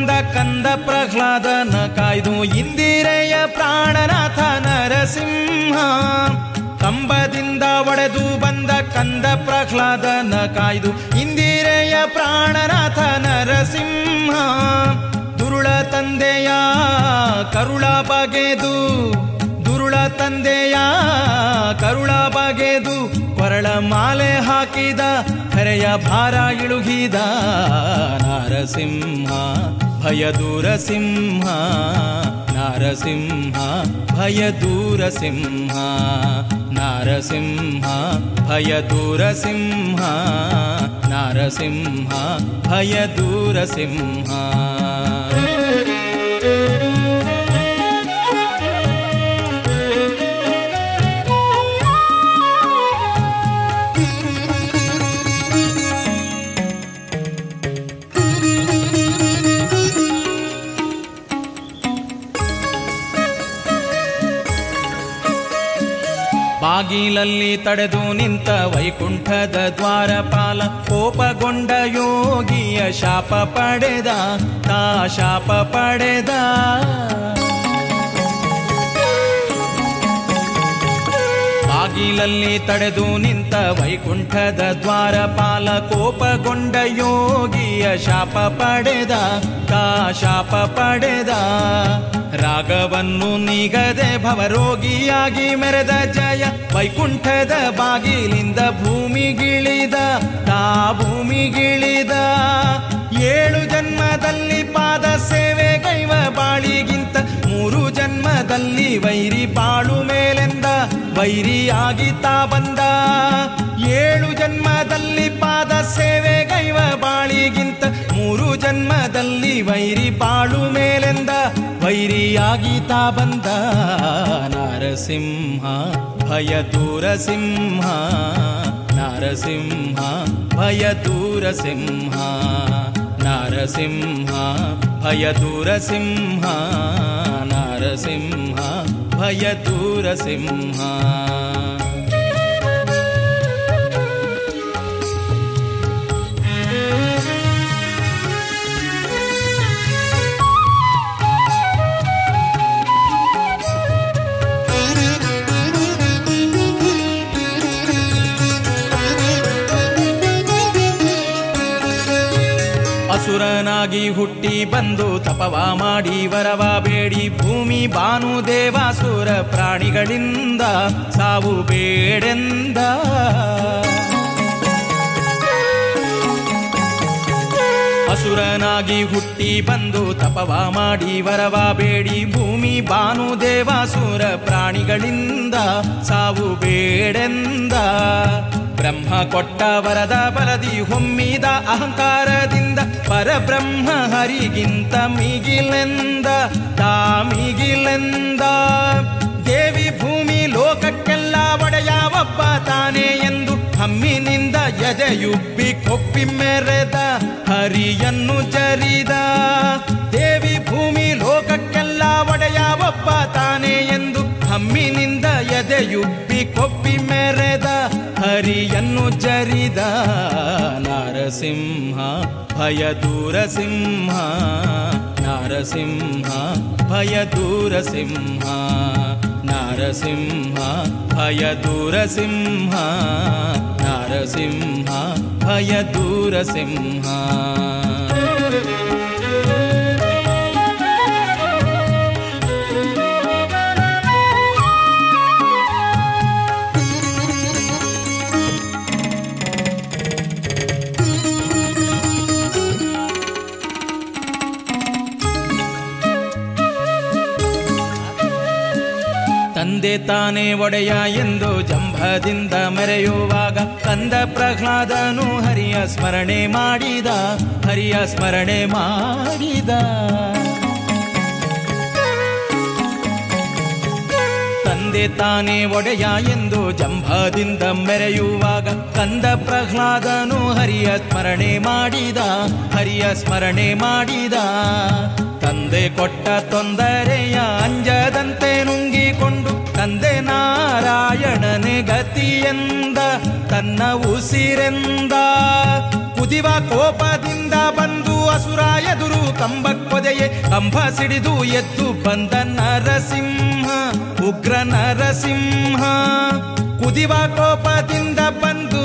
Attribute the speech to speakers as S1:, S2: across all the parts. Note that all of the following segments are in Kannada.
S1: ಬಂದ ಕಂದ ಪ್ರಹ್ಲಾದನ ಕಾಯ್ದು ಇಂದಿರೆಯ ಪ್ರಾಣನಾಥ ನರಸಿಂಹ. ಕಂಬದಿಂದ ಒಡೆದು ಬಂದ ಕಂದ ಪ್ರಹ್ಲಾದನ ಕಾಯ್ದು ಇಂದಿರೆಯ ಪ್ರಾಣನಾಥ ನರಸಿಂಹ. ದುರುಳ ತಂದೆಯ ಕರುಳ ಬಗೆದು ದುರುಳ ತಂದೆಯ ಕರುಳ ಬಗೆದು ಕೊರಳ ಮಾಲೆ ಹಾಕಿದ ಕರೆಯ ಭಾರ ಇಳುಹಿದ ನರಸಿಂಹ ಭಯದೂರ ಸಿಂಹ. ನರಸಿಂಹ ಭಯದೂರ ಸಿಂಹ. ನರಸಿಂಹ ಭಯದೂರ ಸಿಂಹ. ನರಸಿಂಹ ಭಯದೂರ ಸಿಂಹ. ಬಾಗಿಲಲ್ಲಿ ತಡೆದು ನಿಂತ ವೈಕುಂಠದ ದ್ವಾರಪಾಲ ಕೋಪಗೊಂಡ ಯೋಗಿಯ ಶಾಪ ಪಡೆದ ತಾ ಶಾಪ ಪಡೆದ. ಬಾಗಿಲಲ್ಲಿ ತಡೆದು ನಿಂತ ವೈಕುಂಠದ ದ್ವಾರಪಾಲ ಕೋಪಗೊಂಡ ಯೋಗಿಯ ಶಾಪ ಪಡೆದ ತಾ ಶಾಪ ಪಡೆದ. ರಾಗವನ್ನು ನೀಗದೆ ಭವರೋಗಿಯಾಗಿ ಮೆರೆದ ಜಯ ವೈಕುಂಠದ ಬಾಗಿಲಿಂದ ಭೂಮಿಗಿಳಿದ ತಾ ಭೂಮಿಗಿಳಿದ. 7 ಜನ್ಮದಲ್ಲಿ ಪಾದ ಸೇವೆ ಗೈವ ಬಾಳಿಗಿಂತ 3 ಜನ್ಮದಲ್ಲಿ ವೈರಿ ಬಾಳು ಮೇಲೆಂದ ವೈರಿಯಾಗಿ ತಾ ಬಂದ. 7 ಜನ್ಮದಲ್ಲಿ ಪಾದ ಸೇವೆ ಗೈವ ಬಾಳಿಗಿಂತ 3 ಜನ್ಮದಲ್ಲಿ ವೈರಿ ಬಾಳು ಮೇಲೆಂದ ವೈರಿಯಾಗಿ ತಾ ಬಂದ. ನರಸಿಂಹ ಭಯದೂರ ಸಿಂಹ. ನರಸಿಂಹ ಭಯದೂರ ಸಿಂಹ. ನರಸಿಂಹ ಭಯದೂರ ಸಿಂಹ. ನರಸಿಂಹ ಭಯದೂರ ಸಿಂಹ. ಅಸುರನಾಗಿ ಹುಟ್ಟಿ ಬಂದು ತಪವ ಮಾಡಿ ವರವ ಬೇಡಿ ಭೂಮಿ ಭಾನು ದೇವಾಸುರ ಪ್ರಾಣಿಗಳಿಂದ ಸಾವು ಬೇಡೆಂದ. ಅಸುರನಾಗಿ ಹುಟ್ಟಿ ಬಂದು ತಪವ ಮಾಡಿ ವರವ ಬೇಡಿ ಭೂಮಿ ಭಾನು ದೇವಾಸುರ ಪ್ರಾಣಿಗಳಿಂದ ಸಾವು ಬೇಡೆಂದ. ಬ್ರಹ್ಮ ಕೊಟ್ಟ ವರದ ಬಲದಿ ಹೊಮ್ಮಿದ ಅಹಂಕಾರದಿಂದ ಪರಬ್ರಹ್ಮ ಹರಿಗಿಂತ ಮಿಗಿಲೆಂದ ತಾ ಮಿಗಿಲೆಂದ. ದೇವಿ ಭೂಮಿ ಲೋಕಕ್ಕೆಲ್ಲ ಒಡೆಯ ಒಬ್ಬ ತಾನೇ ಎಂದು ಹಮ್ಮಿನಿಂದ ಎದೆಯುಬ್ಬಿ ಕೊಪ್ಪಿ ಮೆರೆದ ಹರಿಯನ್ನು ಜರಿದ. ದೇವಿ ಭೂಮಿ ಲೋಕಕ್ಕೆಲ್ಲ ಒಡೆಯ ಒಬ್ಬ ತಾನೇ ಎಂದು ಹಮ್ಮಿನಿಂದ ಎದೆಯುಬ್ಬಿ ಕೊಪ್ಪಿ ಮೆರೆದ ಹರಿಯನ್ನು ಜರಿದ. ನರಸಿಂಹ ಭಯದೂರ ಸಿಂಹ. ನರಸಿಂಹ ಭಯದೂರ ಸಿಂಹ. ನರಸಿಂಹ ಭಯದೂರ ಸಿಂಹ. ನರಸಿಂಹ ಭಯದೂರ ಸಿಂಹ. ತಂದೆ ತಾನೇ ಒಡೆಯ ಎಂದು ಜಂಭದಿಂದ ಮೆರೆಯುವಾಗ ಕಂದ ಪ್ರಹ್ಲಾದನು ಹರಿಯ ಸ್ಮರಣೆ ಮಾಡಿದ ಹರಿಯ ಸ್ಮರಣೆ ಮಾಡಿದ. ತಂದೆ ತಾನೇ ಒಡೆಯ ಎಂದು ಜಂಭದಿಂದ ಮೆರೆಯುವಾಗ ಕಂದ ಪ್ರಹ್ಲಾದನು ಹರಿಯ ಸ್ಮರಣೆ ಮಾಡಿದ ಹರಿಯ ಸ್ಮರಣೆ ಮಾಡಿದ. ತಂದೆ ಕೊಟ್ಟ ತೊಂದರೆಯ ಅಂಜದಂತೆ ನುಂಗಿಕೊಂಡು ತಂದೆ ನಾರಾಯಣನೆ ಗತಿಯೆಂದ ತನ್ನ ಉಸಿರೆಂದ. ಕುದಿವ ಕೋಪದಿಂದ ಬಂದು ಅಸುರ ಎದುರು ಕಂಬಕ್ಕೊದೆಯೇ ಕಂಬ ಸಿಡಿದು ಎದ್ದು ಬಂದ ನರಸಿಂಹ ಉಗ್ರ ನರಸಿಂಹ ಕುದಿವ ಕೋಪದಿಂದ ಬಂದು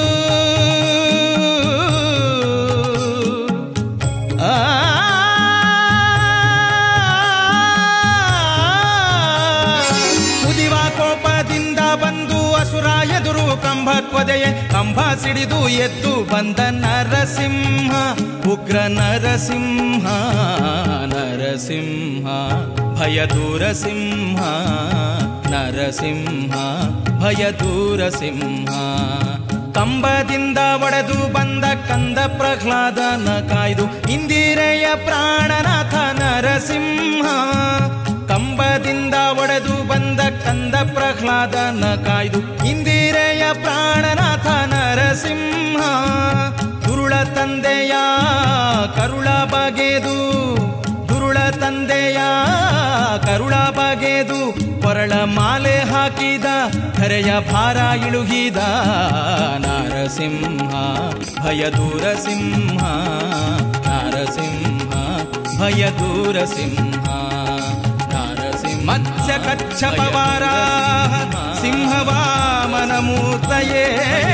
S1: ಕುದಿವ ಕೋಪದಿಂದ ಬಂದು ಅಸುರ ಎದುರು ಕಂಬಕ್ಕೊದೆಯೇ ಕಂಬ ಸಿಡಿದು ಎದ್ದು ಬಂದ ನರಸಿಂಹ ಉಗ್ರ ನರಸಿಂಹ ನರಸಿಂಹ ಭಯದೂರ ಸಿಂಹ ನರಸಿಂಹ ಭಯದೂರ ಸಿಂಹ ಕಂಬದಿಂದ ಒಡೆದು ಬಂದ ಕಂದ ಪ್ರಹ್ಲಾದನ ಕಾಯ್ದು ಇಂದಿರೆಯ ಪ್ರಾಣನಾಥ ನರಸಿಂಹ ಕಂಬದಿಂದ ಒಡೆದು ಬಂದ ಕಂದ ಪ್ರಹ್ಲಾದನ ಕಾಯ್ದು ಇಂದಿರೆಯ ಪ್ರಾಣನಾಥ ನರಸಿಂಹ ದುರುಳ ತಂದೆಯ ಕರುಳ ಬಗೆದು ದುರುಳ ತಂದೆಯ ಕರುಳ ಬಗೆದು ಕೊರಳ ಮಾಲೆ ಹಾಕಿದ ಧರೆಯ ಭಾರ ಇಳುಗಿದ ನರಸಿಂಹ ಭಯದೂರ ಸಿಂಹ ನರಸಿಂಹ ಭಯದೂರ ಸಿಂಹ ನರಸಿಂಹ ಮತ್ಸ್ಯ ಕಚ್ಚಪ ವಾರಾಹ ಸಿಂಹ ವಾಮನ ಮೂರ್ತಯೇ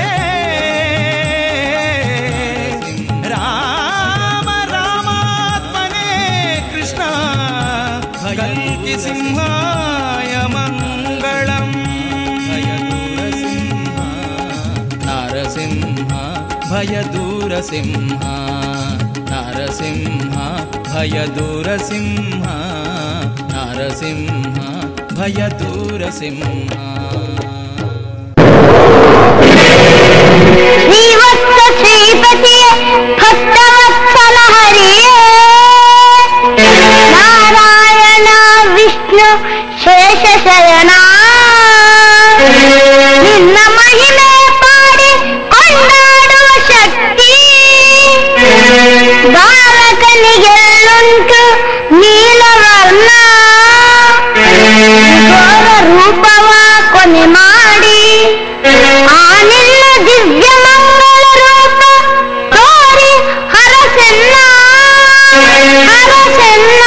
S1: ರಾಮ ರಾಮಾತ್ಮನೇ ಕೃಷ್ಣ ಕಲ್ಕಿ ಸಿಂಹಾಯ ಮಂಗಳಂ ಭಯದೂರ ಸಿಂಹ ನರಸಿಂಹ ಭಯದೂರ ಸಿಂಹ ನರಸಿಂಹ ಭಯದೂರ ಸಿಂಹ ನರಸಿಂಹ ಭಯದೂರ ಸಿಂಹ
S2: ಶ್ರೀವತ್ಸ ಶ್ರೀಪತಿಯ ಭಕ್ತವತ್ಸಲ ಹರಿಯೇ ನಾರಾಯಣ ವಿಷ್ಣು ಶೇಷಶಯನ ನಿನ್ನ ಮಹಿಮೆ ಪಾಡಿ ಕೊಂಡಾಡುವ ಶಕ್ತಿ ಬಾಲಕನಿಗೆಲ್ಲುಂಟು ನೀಲವರ್ಣ ಘೋರ ರೂಪವ ಕೊನೆ ಮಾಡಿ ಆ ನಿನ್ನ ದಿವ್ಯ ಮಂಗಳ ರೂಪ ತೋರಿ ಹರಸೆನ್ನ ಹರಸೆನ್ನ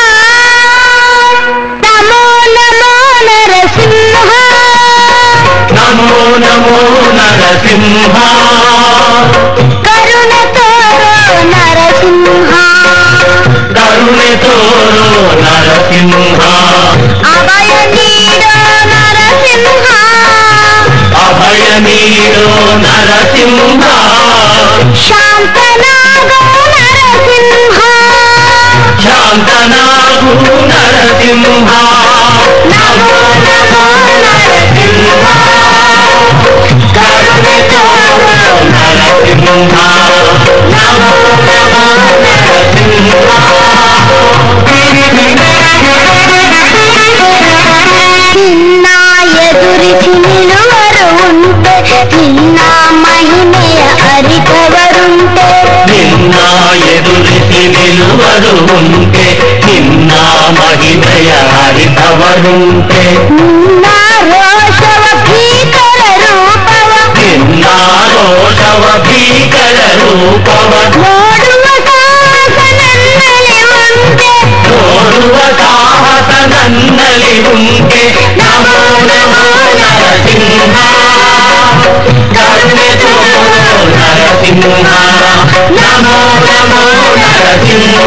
S2: ನಮೋ ನಮೋ ನರಸಿಂಹ
S3: ನಮೋ ನಮೋ ನರಸಿಂಹ
S2: ಕರುಣೆ ತೋರೋ ನರಸಿಂಹ
S3: ಕರುಣೆ ತೋರೋ ನರಸಿಂಹ
S2: ಅಭಯ ನೀಡೋ ನರಸಿಂಹ
S3: ಅಭಯ ನೀಡೋ ನರಸಿಂಹ
S2: ಶಾಂತನಾಗೋ ನರಸಿಂಹ
S3: ಶಾಂತನಾಗು ನರಸಿಂಹ
S2: ನಮೋ ನಮೋ ನರಸಿಂಹ
S3: ಕರುಣೆ ತೋರೋ ನರಸಿಂಹ ನಮೋ ನಮೋ ನರಸಿಂಹ
S2: ನಿನ್ನ ಎದುರಿಸಿ ನಿಲ್ಲುವರು ಉಂಟೆ ನಿನ್ನ ಮಹಿಮೆಯ ಅರಿತವರುಂಟೆ
S3: ನಿನ್ನ ಎದುರಿಸಿ ನಿಲ್ಲುವರು ಉಂಟೆ ನಿನ್ನ ಮಹಿಮೆಯ ಅರಿತವರುಂಟೆ
S2: ನಿನ್ನ ರೋಷವ ಭೀಕರ ರೂಪವ
S3: ನಿನ್ನ ರೋಷವ ಭೀಕರ ರೂಪವ
S2: ನೋಡುವ ಸಾಹಸ ನನ್ನಲ್ಲಿ ಉಂಟೆ
S3: ನೋಡುವ ಸಾಹಸ ನನ್ನಲ್ಲಿ ಉಂಟೆ ನಮೋ ನಮೋ ನರಸಿಂಹ ಕರುಣೆ ತೋರೋ ನರಸಿಂಹ ನಮೋ ನಮೋ ನರಸಿಂಹ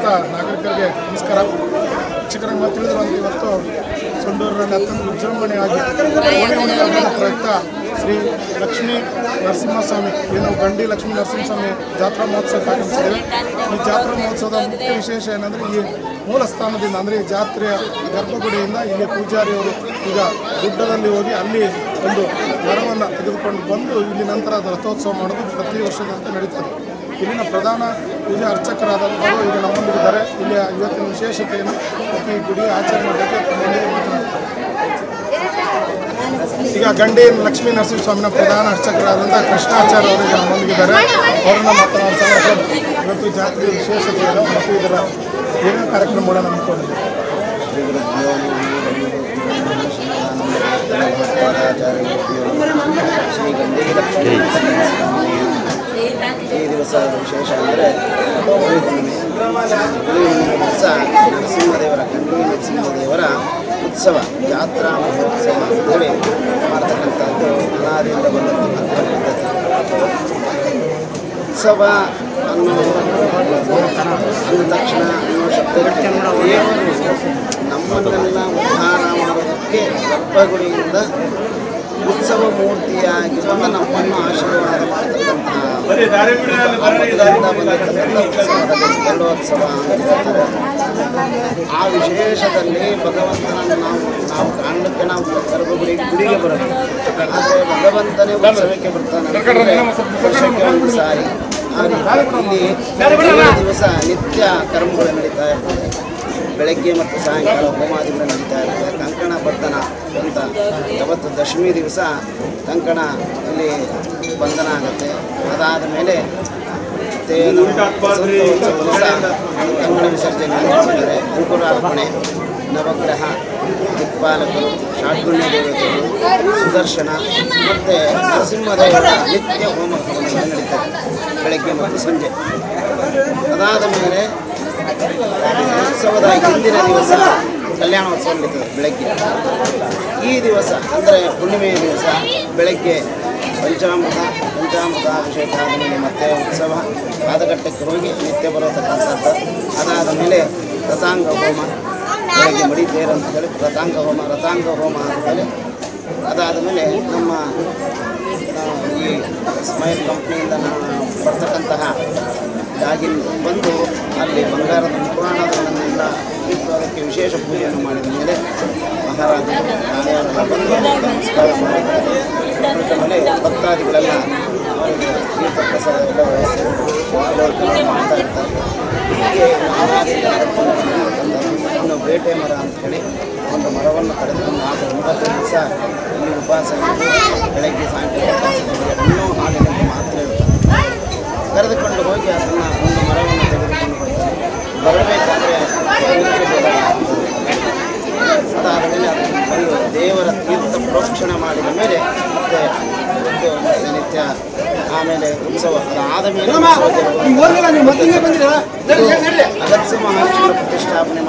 S4: ನಾಗರಿಕರಿಗೆ ನಮಸ್ಕಾರ. ವೀಕ್ಷಕರಿಗೆ ಮಾತು ತಿಳಿದಿರುವಂತೆ ಇವತ್ತು ಸಂಡೂರಿನಲ್ಲಿ ಅತ್ಯಂತ ವಿಜೃಂಭಣೆಯಾಗಿ ಪ್ರಯುಕ್ತ ಶ್ರೀ ಲಕ್ಷ್ಮೀ ನರಸಿಂಹಸ್ವಾಮಿ ಏನು ಗಂಡಿ ಲಕ್ಷ್ಮೀ ನರಸಿಂಹಸ್ವಾಮಿ ಜಾತ್ರಾ ಮಹೋತ್ಸವಕ್ಕೆ ಆಗಮಿಸಿದ್ದೇವೆ. ಈ ಜಾತ್ರಾ ಮಹೋತ್ಸವದ ಮುಖ್ಯ ವಿಶೇಷ ಏನಂದರೆ ಈ ಮೂಲ ಸ್ಥಾನದಿಂದ ಅಂದರೆ ಈ ಜಾತ್ರೆಯ ಗರ್ಭಗುಡಿಯಿಂದ ಇಲ್ಲಿ ಪೂಜಾರಿಯವರು ಈಗ ಗುಡ್ಡದಲ್ಲಿ ಹೋಗಿ ಅಲ್ಲಿ ಒಂದು ವರವನ್ನು ತೆಗೆದುಕೊಂಡು ಬಂದು ಇಲ್ಲಿ ನಂತರ ರಥೋತ್ಸವ ಮಾಡೋದು ಪ್ರತಿ ವರ್ಷದಂತೆ ನಡೀತದೆ. ಇಲ್ಲಿನ ಪ್ರಧಾನ ಪೂಜಾ ಅರ್ಚಕರಾದಂಥವರು ಈಗ ನಮ್ಮೊಂದಿಗಿದ್ದಾರೆ. ಇಲ್ಲಿಯ ಇವತ್ತಿನ ವಿಶೇಷತೆಯನ್ನು ಈ ಗುಡಿಯ ಆಚರಣೆ ಬಗ್ಗೆ ನಮ್ಮೊಂದಿಗೆ ಮಾತನಾಡ್ತಾರೆ. ಈಗ ಗಂಡಿ ಲಕ್ಷ್ಮೀ ನರಸಿಂಹಸ್ವಾಮಿನ ಪ್ರಧಾನ ಅರ್ಚಕರಾದಂಥ ಕೃಷ್ಣಾಚಾರ್ಯ ಅವರು ಈಗ ನಮ್ಮೊಂದಿಗಿದ್ದಾರೆ. ಅವರನ್ನು ಮಾತನಾಡ್ತಾರೆ. ಇವತ್ತು ಜಾತ್ರೆಯ ವಿಶೇಷತೆ ಇದೆ ಮತ್ತು ಇದರ ಏನೇನು ಕಾರ್ಯಕ್ರಮಗಳನ್ನು ಹಮ್ಮಿಕೊಂಡಿದೆ.
S5: ಶ್ರೀ ಗಂಡಿ ಲಕ್ಷ್ಮೀ ಈ ದಿವಸ ವಿಶೇಷ ಅಂದರೆ ಹುಲಿ ಹುಣ್ಣಿಮೆ ದಿವಸ ನರಸಿಂಹದೇವರ ಗಂಡಿ ನರಸಿಂಹದೇವರ ಉತ್ಸವ ಜಾತ್ರಾ ಮಹೋತ್ಸವ ಅಂತೇಳಿ ಮಾಡ್ತಕ್ಕಂಥದ್ದು ಅನಾದಿಯಿಂದ ಬಂದಿರತಕ್ಕಂಥ ಪದ್ಧತಿ. ಉತ್ಸವ ಅನ್ನೋದು ಅಂದ ತಕ್ಷಣ ಅನ್ನೋ ಶಬ್ದಕ್ಕೆ ದೇವರು ನಮ್ಮನ್ನೆಲ್ಲ ಉದ್ಧಾರ ಮಾಡೋದಕ್ಕೆ ಗರ್ಭಗುಡಿಯಿಂದ ಉತ್ಸವ ಮೂರ್ತಿಯಾಗಿ ಬಂದು ನಮ್ಮನ್ನು ಆಶೀರ್ವಾದ ಮಾಡತಕ್ಕಂತಹ ಗರುಡೋತ್ಸವ ಅಂತ ಹೇಳ್ತಾರೆ. ಆ ವಿಶೇಷದಲ್ಲಿ ಭಗವಂತನನ್ನು ನಾವು ಕಾಣಲಿಕ್ಕೆ ನಾವು ಗುಡಿಗೆ ಬರೋದು, ಆದರೆ ಭಗವಂತನೇ ಉತ್ಸವಕ್ಕೆ ಬರ್ತಾನೆ ವರ್ಷಕ್ಕೆ ಒಂದು ಸಾರಿ. ಆ ರೀತಿ ಇಲ್ಲಿ ದಿವಸ ನಿತ್ಯ ಕರ್ಮಗಳು ನಡೀತಾ ಇರ್ತದೆ. ಬೆಳಗ್ಗೆ ಮತ್ತು ಸಾಯಂಕಾಲ ಹೋಮಾದಿಗಳು ನಡೀತಾ ಇರ್ತದೆ. ಕಂಕಣ ಬಂಧನ ಅಂತ ಯಾವತ್ತು ದಶಮಿ ದಿವಸ ಕಂಕಣ ಅಲ್ಲಿ ಬಂಧನ ಆಗುತ್ತೆ. ಅದಾದ ಮೇಲೆ ದಿವಸ ಕಂಕಣ ವಿಸರ್ಜನೆ ಮಾಡ್ತಾರೆ. ಅಂಕುರಾರ್ಪಣೆ, ನವಗ್ರಹ, ದಿಕ್ಪಾಲಕರು, ಷಾಡ್ಗುಣ್ಯ ದೇವತೆಗಳು, ಸುದರ್ಶನ ಮತ್ತು ನರಸಿಂಹದೇವರ ನಿತ್ಯ ಹೋಮ ಹವನಗಳು ನಡೀತಾರೆ ಬೆಳಗ್ಗೆ ಮತ್ತು ಸಂಜೆ. ಅದಾದ ಮೇಲೆ ಉತ್ಸವದ ಹಿಂದಿನ ದಿವಸ ಕಲ್ಯಾಣೋತ್ಸವ ನಡೀತದೆ ಬೆಳಗ್ಗೆ. ಈ ದಿವಸ ಅಂದರೆ ಹುಣ್ಣಿಮೆಯ ದಿವಸ ಬೆಳಗ್ಗೆ ಪಂಚಾಮೃತ ಅಭಿಷೇಕ ಆದ ಮೇಲೆ ಮತ್ತೆ ಉತ್ಸವ ಪಾದಘಟ್ಟಕ್ಕೆ ಹೋಗಿ ನಿತ್ಯ ಬರತಕ್ಕಂಥದ್ದು. ಅದಾದ ಮೇಲೆ ರಥಾಂಗ ಹೋಮ, ಬೆಳಗ್ಗೆ ಮಡಿತೇರು ಅಂತ ಹೇಳಿ ರಥಾಂಗ ಹೋಮ ಆದಮೇಲೆ ಅದಾದ ಮೇಲೆ ನಮ್ಮ ಈ ಸ್ಮೈಲ್ ಕಂಪ್ನಿಯಿಂದ ಬರ್ತಕ್ಕಂತಹ ದಾಗಿನ ಬಂದು ಅಲ್ಲಿ ಬಂಗಾರದ ಪುರಾಣಗಳನ್ನೆಲ್ಲ ಇಟ್ಟು ಅದಕ್ಕೆ ವಿಶೇಷ ಪೂಜೆಯನ್ನು ಮಾಡಿದ ಮೇಲೆ ಮಹಾರಾಜರು ನಾಳೆಯವರೆಲ್ಲ ಬಂದು ನಮಸ್ಕಾರ ಮಾಡಿದ ಮೇಲೆ ಭಕ್ತಾದಿಗಳೆಲ್ಲ ಅವರಿಗೆ ತೀರ್ಥ ಪ್ರಸಾದ ಎಲ್ಲ ವ್ಯವಸ್ಥೆ ಮಾಡ್ತಾ ಇರ್ತಾರೆ. ಹೀಗೆ ಇನ್ನು ಬೇಟೆ ಮರ ಅಂಥೇಳಿ ಒಂದು ಮರವನ್ನು ಕರೆದುಕೊಂಡು ಆಗ 9 ದಿವಸ ಇಲ್ಲಿ ಉಪವಾಸನೆ ಬೆಳಗ್ಗೆ ಸಾಯಂಕಾಲ ಉಪವಾಸ ಇನ್ನೂ ಹಾಲಿನಲ್ಲಿ ಮಾತ್ರ ಇರ್ತಾರೆ. ಕರೆದುಕೊಂಡು ಹೋಗಿ ಅದನ್ನು ಒಂದು ಮರವನ್ನು ತೆಗೆದುಕೊಂಡು ಬರ್ತಾರೆ. ಬರಬೇಕಾದ್ರೆ ಅದಾದ ಮೇಲೆ ಅದನ್ನು ಬಂದು ದೇವರ ತೀರ್ಥ ಪ್ರೋಕ್ಷಣೆ ಮಾಡಿದ ಮೇಲೆ ಮತ್ತೆ ನಿತ್ಯ ಆಮೇಲೆ ಉತ್ಸವ ಅದಾದ ಮೇಲೆ ಅಗತ್ಯ ಮಹರ್ಷಿಗಳ ಪ್ರತಿಷ್ಠಾಪನೆ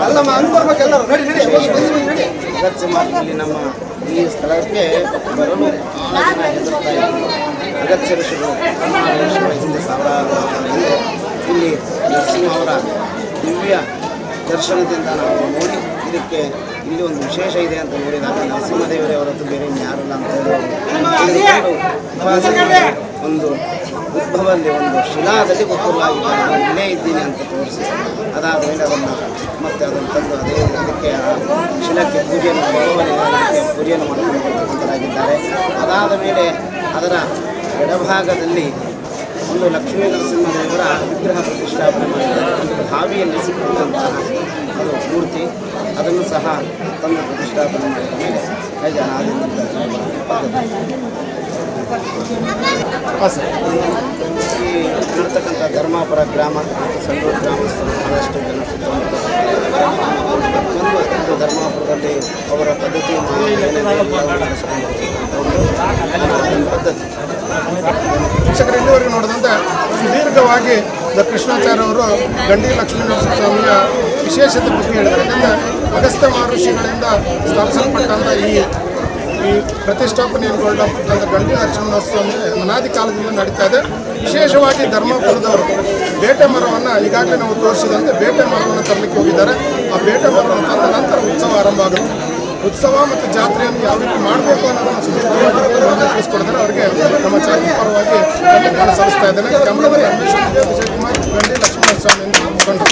S5: ಅಗತ್ಯ ಮಹರ್ಷಿ ನಮ್ಮ ಈ ಸ್ಥಳಕ್ಕೆ ಬರಲು ಭಾಳ ಜನ ಹೆದರ್ತಾ ಇದ್ದರು. ಅಗತ್ಯ ಋಷಿಗಳು ಹಿಂದೆ ಸಾವಿರಾರು ಹಿಂದೆ ಇಲ್ಲಿ ನರಸಿಂಹ ಅವರ ದಿವ್ಯ ದರ್ಶನದಿಂದ ನಾವು ನೋಡಿ ಇದಕ್ಕೆ ಇಲ್ಲಿ ಒಂದು ವಿಶೇಷ ಇದೆ ಅಂತ ನೋಡಿದಾಗ ನರಸಿಂಹದೇವರೇ ಹೊರತು ಬೇರೆ ಯಾರಲ್ಲ ಅಂತ ಹೇಳಿಕೊಂಡು ಉಪಾಸನೆ ಒಂದು ಉದ್ಭವಲ್ಲಿ ಒಂದು ಶಿಲಾದಲ್ಲಿ ಗೊತ್ತಲಾಗಿದ್ದಾರೆ, ನಾನು ಇಲ್ಲೇ ಇದ್ದೀನಿ ಅಂತ ತೋರಿಸಿ ಅದಾದ ಮೇಲೆ ಅದನ್ನು ಮತ್ತೆ ಅದನ್ನು ತಂದು ಅದಕ್ಕೆ ಶಿಲಕ್ಕೆ ಪೂಜೆಯನ್ನು ಪೂಜೆಯನ್ನು ಮಾಡಿಕೊಂಡು ಬರ್ತಕ್ಕಂಥರಾಗಿದ್ದಾರೆ. ಅದಾದ ಮೇಲೆ ಅದರ ಎಡಭಾಗದಲ್ಲಿ ಒಂದು ಲಕ್ಷ್ಮೀ ನರಸಿಂಹದೇವರ ವಿಗ್ರಹ ಪ್ರತಿಷ್ಠಾಪನೆ ಮಾಡಿದ್ದಾರೆ. ಬಾವಿಯಲ್ಲಿ ಸಿಕ್ಕಿದಂತಹ ಅದು ಮೂರ್ತಿ, ಅದನ್ನು ಸಹ ತಂದು ಪ್ರತಿಷ್ಠಾಪನೆ ಮಾಡಿದ ಮೇಲೆ ಹೇಗೆ ಈ ಇರತಕ್ಕಂಥ ಧರ್ಮಾಪುರ ಗ್ರಾಮ ಸಂಡೂರು ಗ್ರಾಮಸ್ಥರು ಬಹಳಷ್ಟು ಜನ ಸುತ್ತಮುತ್ತ ಒಂದು ಧರ್ಮಾಪುರದಲ್ಲಿ ಅವರ ಪದ್ಧತಿ ಪದ್ಧತಿ
S4: ಶಿಕ್ಷಕರು ಇಲ್ಲಿವರೆಗೆ ನೋಡಿದಂತೆ ಸುದೀರ್ಘವಾಗಿ ಕೃಷ್ಣಾಚಾರ್ಯ ಅವರು ಗಂಡಿ ಲಕ್ಷ್ಮೀ ನರಸಿಂಹಸ್ವಾಮಿಯ ವಿಶೇಷತೆ ಬಗ್ಗೆ ಹೇಳಿದ್ದಾರೆ. ಯಾಕಂದರೆ ಅಗಸ್ತ್ಯ ಮಹರ್ಷಿಗಳಿಂದ ಸ್ಥಾಪಿಸಲ್ಪಟ್ಟಂಥ ಈ ಈ ಪ್ರತಿಷ್ಠಾಪನೆಗೊಳ್ಳಪಟ್ಟಂಥ ಗಂಡಿ ಲಕ್ಷ್ಮಣೋತ್ಸವ ಅನಾದಿ ಕಾಲದಿಂದ ನಡೀತಾ ಇದೆ. ವಿಶೇಷವಾಗಿ ಧರ್ಮಪುರದವರು ಬೇಟೆ ಮರವನ್ನು ಈಗಾಗಲೇ ನಾವು ತೋರಿಸಿದಂತೆ ಬೇಟೆ ಮರವನ್ನು ತರಲಿಕ್ಕೆ ಹೋಗಿದ್ದಾರೆ. ಆ ಬೇಟೆ ಮರವನ್ನು ತಂದ ನಂತರ ಉತ್ಸವ ಆರಂಭ ಆಗುತ್ತೆ. ಉತ್ಸವ ಮತ್ತು ಜಾತ್ರೆಯನ್ನು ಯಾವ ರೀತಿ ಮಾಡಬೇಕು ಅನ್ನೋದನ್ನು ಸುದೀರ್ಘವಾಗಿ ತಿಳಿಸ್ಕೊಡ್ತಾರೆ. ಅವರಿಗೆ ನಮ್ಮ ಚಾನಲ್ ಪರವಾಗಿ ಧನ್ಯವಾದ ಸಲ್ಲಿಸ್ತಾ ಇದ್ದೇನೆ. ಗಮನದಲ್ಲಿ ಅನ್ವೇಷಣೆಗೆ ವಿಜಯಕುಮಾರ್ ಗಂಡಿ ಲಕ್ಷ್ಮಣಸ್ವಾಮಿ ಎಂದು ಮುಖಂಡರು.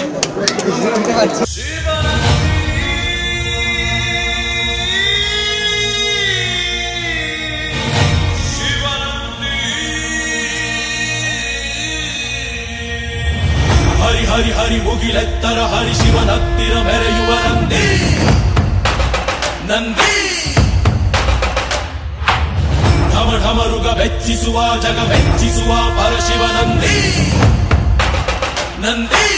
S6: ಹರಿ ಹರಿ ಹರಿ ಮುಗಿಲೆತ್ತರ ಹರಿ ಶಿವನತ್ತಿರ ಮೆರೆಯುವ ನಂದಿ ನಂದಿ ಢಮ ಢಮರುಗ ಬೆಚ್ಚಿಸುವ ಜಗ ಬೆಚ್ಚಿಸುವ ಪರಶಿವ ನಂದಿ ನಂದಿ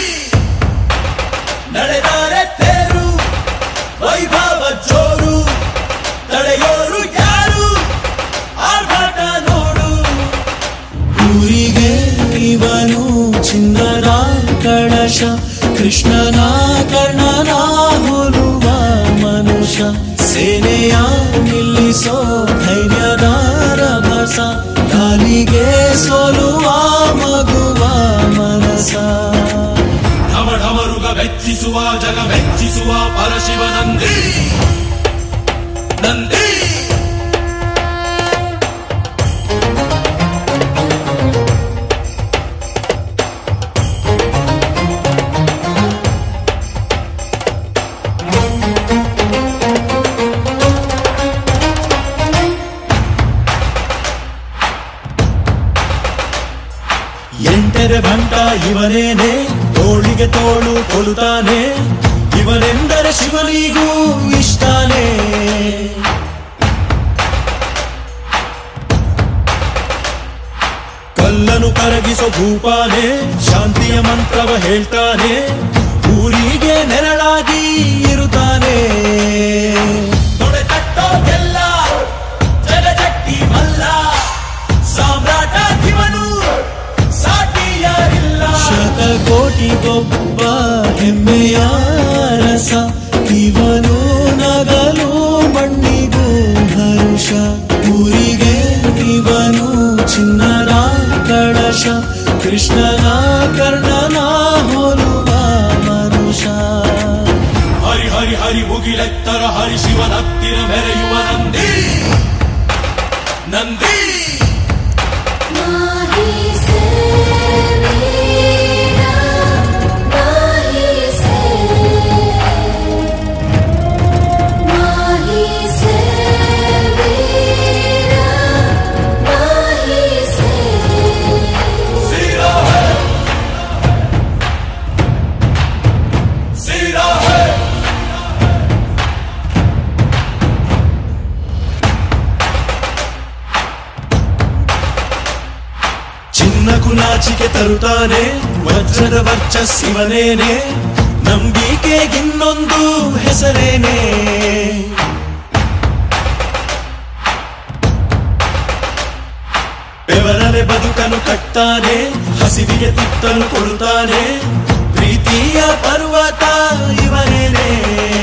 S6: ನಡೆದರೆ ತೇರು ವೈಭವ ಜೋರು ತಡೆಯೋರು ಯಾರು ಆರ್ಭಟ ನೋಡು ಊರಿಗೆ ಇವನು ಚಿನ್ನದ ಕಳಶ ಕೃಷ್ಣನ ಕರ್ಣನ ಹೋಲುವ ಮನುಷ್ಯ ಸೇನೆಯ ನಿಲ್ಲಿಸೋ ಧೈರ್ಯದ ರಭಸ ಗಾಲಿಗೆ ಸೋಲುವ ಮಗುವ ಮನಸ ಢಮ ಢಮರುಗ ಬೆಚ್ಚಿಸುವ ಜಗ ಬೆಚ್ಚಿಸುವ ಪರಶಿವ ನಂದಿ ನಂದಿ ಎಂಟರೆ ಭಂಟ ಇವನೇನೆ ತೋಳಿಗೆ ತೋಳು ಕೊಲುತ್ತಾನೆ ಇವನೆಂದರೆ ಶಿವನಿಗೂ ಇಷ್ಟಾನೆ ಕಲ್ಲನು ಕರಗಿಸೋ ಭೂಪಾನೆ ಶಾಂತಿಯ ಮಂತ್ರವ ಹೇಳ್ತಾನೆ ಊರಿಗೆ ನೆರಳಾಗಿ ಇರುತ್ತಾನೆ ತೊಡೆ ತಟ್ಟೋಗೆಲ್ಲ ಜಗಜಟ್ಟಿ ಮಲ್ಲ ಸಾಮ್ರಾಟ ಇವನು ಶತಕೋಟಿಗೊಬ್ಬ ಹೆಮ್ಮೆಯ ರಸ ಇವನು ನಗಲು ಮಣ್ಣಿಗೂ ಹರುಷ ಊರಿಗೆ ಇವನು ಚಿನ್ನದ ಕಳಶ ಕೃಷ್ಣನ ಕರ್ಣನ ಹೋಲುವ ಮನುಷ್ಯ ಹರಿ ಹರಿ ಹರಿ ಮುಗಿಲೆತ್ತರ ಹರಿ ಶಿವನತ್ತಿರ ಮೆರೆಯುವ ನಂದಿ ನಂದಿ ನಾಚಿಕೆ ತರುತ್ತಾನೆ ವಜ್ರದ ವರ್ಚಸ್ಸಿವನೇನೆ ನಂಬಿಕೆಗಿನ್ನೊಂದು ಹೆಸರೇನೆ ಬೆವರಲೆ ಬದುಕನ್ನು ಕಟ್ತಾನೆ ಹಸಿವಿಗೆ ತುತ್ತಲು ಕೊಡುತ್ತಾನೆ ಪ್ರೀತಿಯ ಪರ್ವತ ಇವನೇನೆ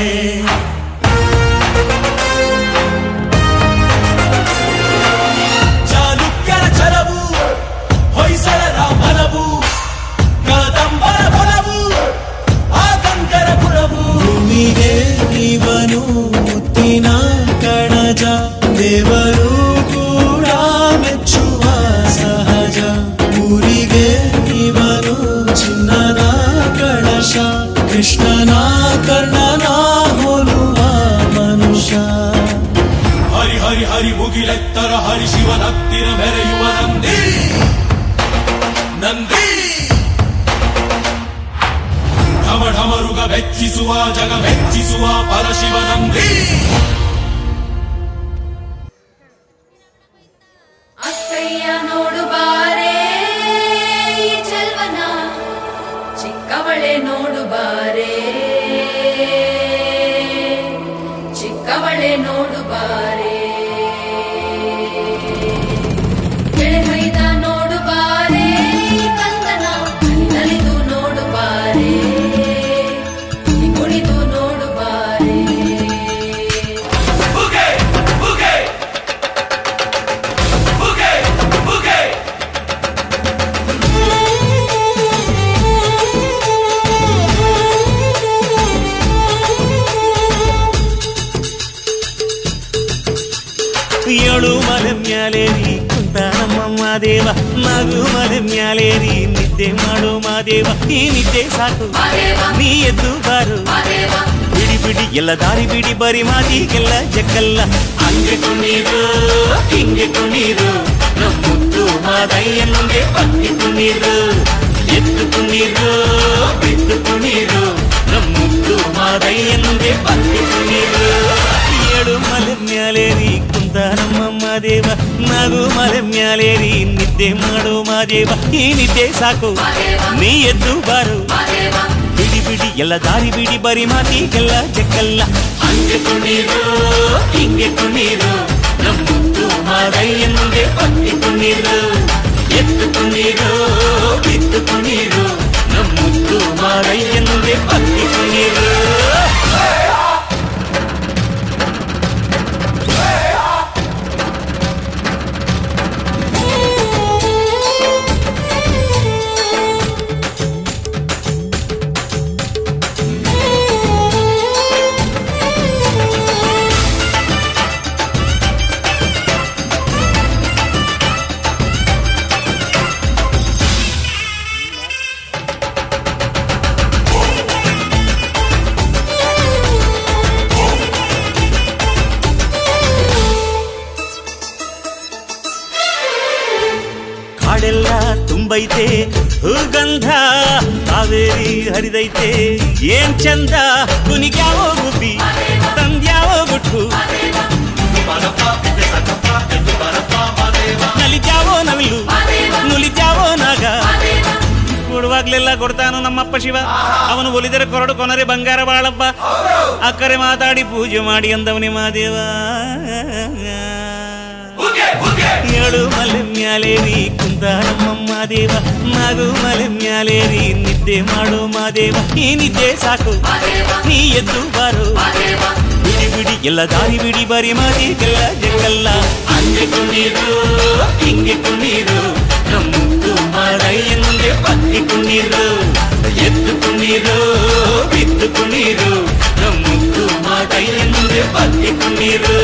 S6: ಚಾಲುಕ್ಯರ ಛಲವು ಹೊಯ್ಸಳರ ಮನವು ಕದಂಬರ ಬಲವು ಆಗಂಗರ ಗುಣವು ಭೂಮಿಗೆ ಇವನು ಮುತ್ತಿನ ಕಣಜ ದೇವರು ಕೂಡ ಮೆಚ್ಚುವ ಸಹಜ ಊರಿಗೆ ಇವನು ಚಿನ್ನದ ಕಳಶ ಕೃಷ್ಣನ ಕರ್ಣನ ಹೋಲುವ ಮನುಷ್ಯ ಹರಿ ಹರಿ ಹರಿ ಮುಗಿಲೆತ್ತರ ಹರಿ ಶಿವನತ್ತಿರ ಮೆರೆಯುವ ನಂದಿ ನಂದಿ ಢಮ ಢಮರುಗ ಬೆಚ್ಚಿಸುವ ಜಗ ಬೆಚ್ಚಿಸುವ ಪರಶಿವ ನಂದಿ
S7: ಅಕ್ಕಯ್ಯ ನೋಡು ಬಾರೆ ಈ ಚೆಲ್ವನ ಚಿಕ್ಕವಳೆ ನೋಡು ಬಾರೆ ಚಿಕ್ಕವಳೆ ನೋಡು ಬಾರೆ ಕೆಳಗೈದ ನೋಡು ಬಾರೆ ಕಂದನ ನಲಿದು ನೋಡು ಬಾರೆ ಕುಣಿದು ನೋಡು ಬಾರೆ
S8: ಮಾದೇವ ನಗು ಮಲೆ ಮ್ಯಾಲೇರಿ ನಿದ್ದೆ ಮಾಡೋ ಮಾದೇವ ಈ ನಿದ್ದೆ ಸಾಕು ನೀ ಎದ್ದು ಬಾರು ಬಿಡಿ ಬಿಡಿ ಎಲ್ಲ ದಾರಿ ಬಿಡಿ ಬರಿ ಮಾತಿಗೆಲ್ಲ ಜಕ್ಕಲ್ಲ ಹಂಗೆ ಕುಣೀರು ಹಿಂಗೆ ಕುಣೀರು ನಮ್ಮುದ್ದು ಮಾದಯ್ಯನಿಗೆ ಪಕ್ಕಿ ಕುಣೀರು ಎದ್ದು ಕುಣೀರು ಬಿದ್ದು ಕುಣೀರು ನಮ್ಮುದ್ದು ಮಾದಯ್ಯನಿಗೆ ಪಕ್ಕಿ ಕುಣೀರು ಏಳು ಮಲೆ ಮ್ಯಾಲೇರಿ ಕುಂತ ನಮ್ಮ ಮಾದೇವ ನಗು ಮಲೆ ಮ್ಯಾಲೇರಿ ನಿದ್ದೆ ಮಾಡೋ ಮಾದೇವ ಈ ನಿದ್ದೆ ಸಾಕು ನೀ ಎದ್ದು ಬಾರು ಬಿಡಿ ಬಿಡಿ ಎಲ್ಲ ದಾರಿ ಬಿಡಿ ಬರಿ ಮಾತಿಗೆಲ್ಲ ಜಕ್ಕಲ್ಲ ಹಂಗೆ ಕುಣೀರು ಹಿಂಗೆ ಕುಣೀರು ನಮ್ಮುದ್ದು ಮಾದಯ್ಯನಿಗೆ ಪಕ್ಕಿ ಕುಣೀರು ಎದ್ದು ಕುಣೀರು ಬಿದ್ದು ಕುಣೀರು ನಮ್ಮುದ್ದು ಮಾದಯ್ಯನಿಗೆ ಪಕ್ಕಿ ಕುಣೀರು ಕಾಡೆಲ್ಲ ತುಂಬೈತೆ ಹೂಗಂಧ ಕಾವೇರಿ ಹರಿದೈತೆ ಏನ್ ಚಂದ ಕುನಿಗ್ಯಾವೋ ಗುಬ್ಬಿ ತಂದ್ಯಾವೋ ಗುಟ್ಟು ನಲಿದ್ಯಾವೋ ನವಿಲು ನುಲಿದ್ಯಾವೋ ನಾಗ ಕೊಡುವಾಗ್ಲೆಲ್ಲ ಕೊಡ್ತಾನು ನಮ್ಮಪ್ಪ ಶಿವ ಅವನು ಒಲಿದರೆ ಕೊರಡು ಕೊನರೆ ಬಂಗಾರ ಬಾಳಪ್ಪ ಅಕ್ಕರೆ ಮಾತಾಡಿ ಪೂಜೆ ಮಾಡಿ ಅಂದವನಿ ಮಾದೇವ ಏಳು ಮಲೆ ಮ್ಯಾಲೇರಿ ಕುಂತ ನಮ್ಮ ಮಾದೇವ ನಗು ಮಲೆ ಮ್ಯಾಲೇರಿ ನಿದ್ದೆ ಮಾಡೋ ಮಾದೇವ ಈ ನಿದ್ದೆ ಸಾಕು ನೀ ಎದ್ದು ಬಾರು ಬಿಡಿ ಬಿಡಿ ಎಲ್ಲ ದಾರಿ ಬಿಡಿ ಬರಿ ಮಾತಿಗೆಲ್ಲ ಜಕ್ಕಲ್ಲ ಹಂಗೆ ಕುಣೀರು ಹಿಂಗೆ ಕುಣೀರು ನಮ್ಮುದ್ದು ಮಾದಯ್ಯನಿಗೆ ಪಕ್ಕಿ ಕುಣೀರು ಎದ್ದು ಕುಣೀರು ಬಿದ್ದು ಕುಣೀರು ನಮ್ಮುದ್ದು ಮಾದಯ್ಯನಿಗೆ ಪಕ್ಕಿ ಕುಣೀರು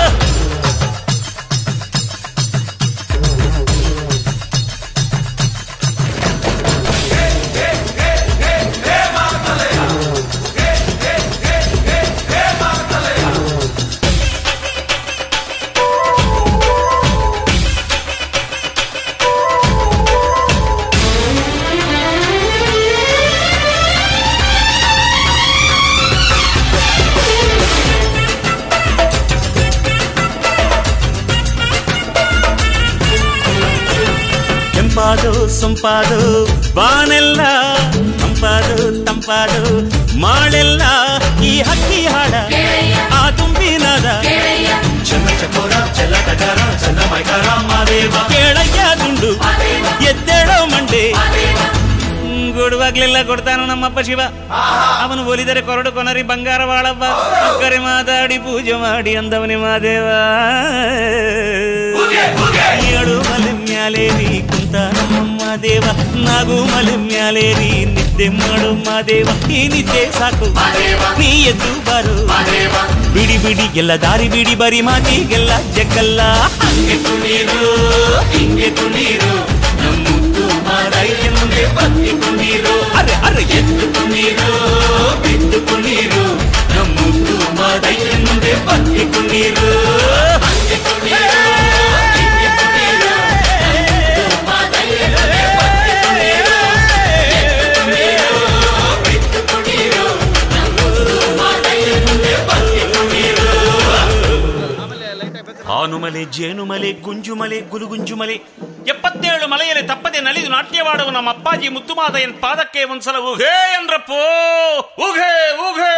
S8: ತಂಪಾದು ಸೊಂಪಾದು ಬಾನೆಲ್ಲ ತಂಪಾದು ತಂಪಾದು ಮಾಳೆಲ್ಲ ಈ ಹಕ್ಕಿ ಹಾಡ ಆ ತುಂಬಿನಾದ ಚನ್ನ ಚಕೋರ ಚೆಲ್ಲಟಗಾರ ಚನ್ನ ಮೈಕಾರ ಮಾದೇವ ಕೇಳಯ್ಯ ದುಂಡು ಎದ್ದೇಳೋ ಮಂಡೆ ಕೊಡುವಾಗ್ಲೆಲ್ಲ ಕೊಡ್ತಾನು ನಮ್ಮಪ್ಪ ಶಿವ ಅವನು ಒಲಿದರೆ ಕೊರಡು ಕೊನರಿ ಬಂಗಾರ ಬಾಳಪ್ಪ ಅಕ್ಕರೆ ಮಾತಾಡಿ ಪೂಜೆ ಮಾಡಿ ಅಂದವನಿ ಮಾದೇವ ಏಳು ಮಲೆ ಮ್ಯಾಲೇರಿ ಕುಂತ ನಮ್ಮ ಮಾದೇವ ನಗು ಮಲೆ ಮ್ಯಾಲೇರಿ ನಿದ್ದೆ ಮಾಡು ಮಾದೇವ ಈ ನಿದ್ದೆ ಸಾಕು ನೀ ಎದ್ದು ಬಾರು ಬಿಡಿ ಬಿಡಿ ಎಲ್ಲ ದಾರಿ ಬಿಡಿ ಬರಿ ಮಾತಿಗೆಲ್ಲ ಜಕ್ಕಲ್ಲ ಹಂಗೆ ಕುಣೀರು ಹಿಂಗೆ ಕುಣೀರು ನಮ್ಮುದ್ದು ಮಾದಯ್ಯನಿಗೆ ಪಕ್ಕಿ ಕುಣೀರು ಅರೆ ಅರೆ ಎದ್ದು ಕುಣೀರು ಬಿದ್ದು ಕುಣೀರು ನಮ್ಮುದ್ದು ಮಾದಯ್ಯನಿಗೆ ಪಕ್ಕಿ ಕುಣೀರು ಹಂಗೆ ಕುಣೀರು ಹಿಂಗೆ ಕುಣೀರು ನಮ್ಮುದ್ದು ಮಾದಯ್ಯನಿಗೆ ಪಕ್ಕಿ ಕುಣೀರು ಎದ್ದು ಕುಣೀರು ಬಿದ್ದು ಕುಣೀರು ನಮ್ಮುದ್ದು ಮಾದಯ್ಯನಿಗೆ ಪಕ್ಕಿ ಕುಣೀರು ಹಾನುಮಲೆ ಜೇನುಮಲೆ ಗುಂಜುಮಲೆ ಗುರುಗುಂಜುಮಲೆ 77 ಮಲೆಯಲ್ಲಿ ತಪ್ಪದೆ ನಲಿದು ನಾಟ್ಯವಾಡುವ ನಮ್ಮ ಅಪ್ಪಾಜಿ ಮುತ್ತುಮಾದಯ್ಯನ ಪಾದಕ್ಕೆ ಒಂದ್ಸಲ ಉಘೇ ಎಂದ್ರಪ್ಪೋ ಉಘೇ ಉಘೇ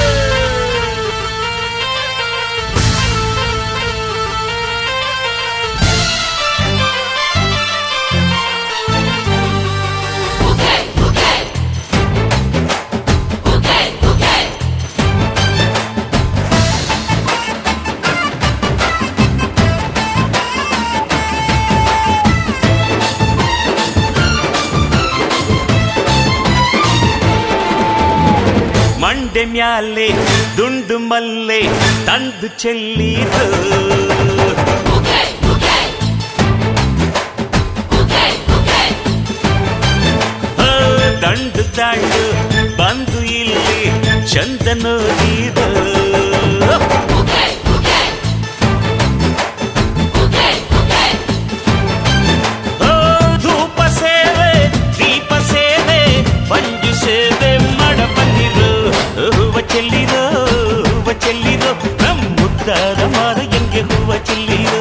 S8: ಮಂಡೆ ಮ್ಯಾಲೆ ದುಂಡು ಮಲ್ಲೆ ತಂದು ಚೆಲ್ಲಿದು ದಾಳು ಬಂದು ಇಲ್ಲಿ ಚಂದ ನೋಡಿರು ಧೂಪ ಸೇವೆ ದೀಪ ಸೇವೆ ಪಂಜು ಸೇವೆ ಮಾಡ ಬಂದಿರು ಹೂವ ಚೆಲ್ಲಿರೋ ನಮ್ಮ ಮುದ್ದಾದ ಮಾರ ಎಂಗೆ ಹೂವ ಚೆಲ್ಲಿರೋ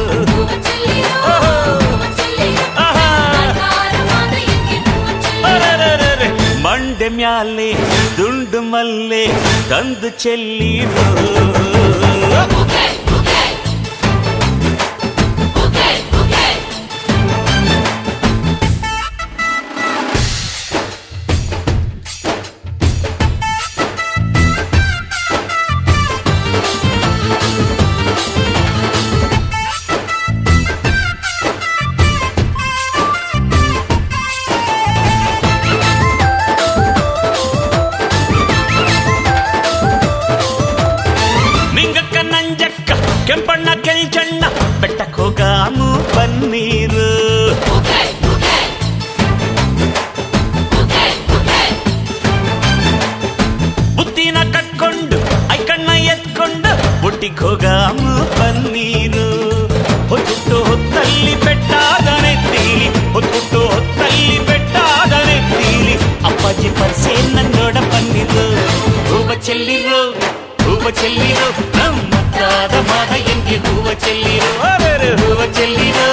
S8: ಮಂಡೆ ಮ್ಯಾಲೆ ದುಂಡು ಮಲ್ಲೆ ತಂದು ಚೆಲ್ಲಿರೋ ಕೆಂಪಣ್ಣ ಕೆಂಚಣ್ಣ ಬೆಟ್ಟಕ್ಕೆ ಹೋಗಾಮು ಬನ್ನೀರು ಬುದ್ಧಿನ ಕಟ್ಕೊಂಡು ಐಕಣ್ಣ ಎತ್ಕೊಂಡು ಒಟ್ಟಿಗೆ ಹೋಗಾಮು ಬನ್ನೀರು ಹೊತ್ತು ಹೊತ್ತಲ್ಲಿ ಬೆಟ್ಟಾದನೆ ತೀಲಿ ಹೊತ್ತು ಹೊತ್ತಲ್ಲಿ ಬೆಟ್ಟಾದನೆ ತೀಲಿ ಅಪ್ಪಾಜಿ ಪರ್ಸೆ ನೋಡ ಬನ್ನಿರು ಹೂವ ಚೆಲ್ಲಿರು ನಮ್ಮ ಮಾದ ಎಂಗೆ ಹೂವ ಚೆಲ್ಲಿರೋ ಹೂವ ಚೆಲ್ಲಿರೋ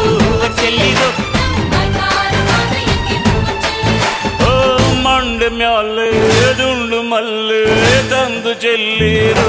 S8: ಓ ಮಂಡೆ ಮ್ಯಾಲೆ ದುಂಡು ಮಲ್ಲೆ ತಂದು ಚೆಲ್ಲಿರೋ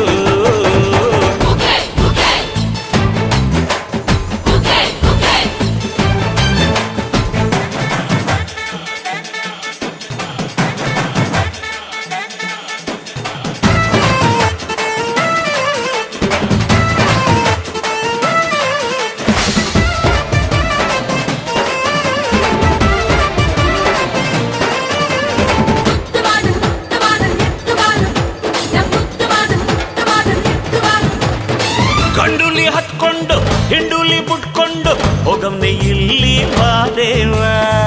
S8: ಹಿಂಡುಲಿ ಬಿಟ್ಕೊಂಡು ಹೋಗಮ್ನೆ ಇಲ್ಲಿ ಮಾದೇವ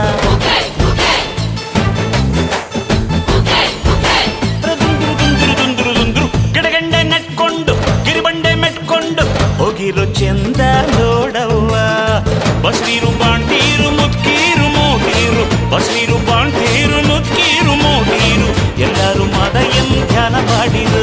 S8: ಗಿಡಗಂಡೆ ನೆಟ್ಕೊಂಡು ಗಿರಿಬಂಡೆ ಮೆಟ್ಕೊಂಡು ಹೋಗಿರೋ ಚಂದ ನೋಡವ್ವ ಬಸ್ನೀರು ಬಾಂಟೀರು ಮುತ್ಕೀರು ಮೋಟೀರು ಬಸ್ನೀರು ಬಾಂಟೀರು ಮುತ್ಕೀರು ಮೋಟೀರು ಎಲ್ಲರೂ ಮಾದ ಧ್ಯಾನ ಮಾಡಿರು